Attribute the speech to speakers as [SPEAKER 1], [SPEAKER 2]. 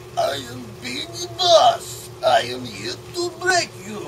[SPEAKER 1] I am Big Boss. I am here to break you.